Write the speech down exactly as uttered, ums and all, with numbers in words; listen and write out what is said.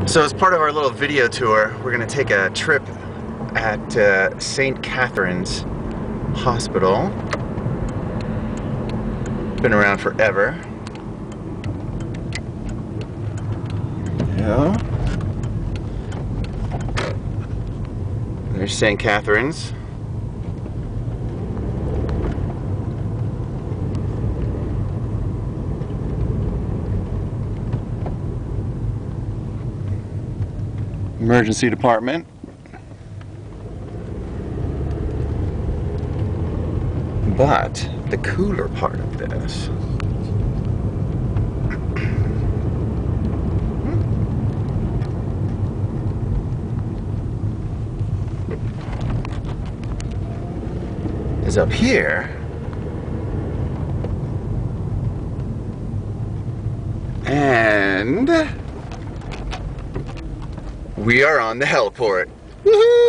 So as part of our little video tour, we're going to take a trip at uh, Saint Catherine's Hospital. Been around forever. Yeah. There's Saint Catherine's. Emergency department. But the cooler part of this is up here. And we are on the heliport. Woohoo!